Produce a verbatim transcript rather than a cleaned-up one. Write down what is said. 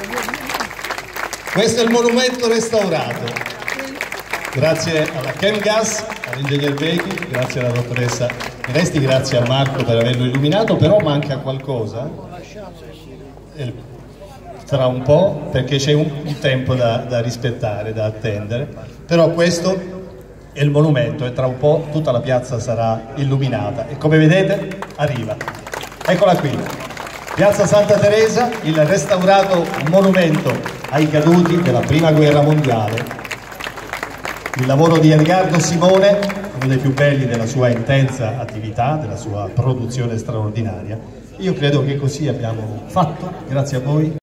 Questo è il monumento restaurato. Grazie alla Chemgas, all'ingegner Becchi, grazie alla dottoressa Resti, grazie a Marco per averlo illuminato, però manca qualcosa tra un po', perché c'è un, un tempo da, da rispettare, da attendere, però questo è il monumento e tra un po' tutta la piazza sarà illuminata e come vedete arriva. Eccola qui, Piazza Santa Teresa, il restaurato monumento ai caduti della Prima Guerra Mondiale. Il lavoro di Edgardo Simone, uno dei più belli della sua intensa attività, della sua produzione straordinaria. Io credo che così abbiamo fatto, grazie a voi.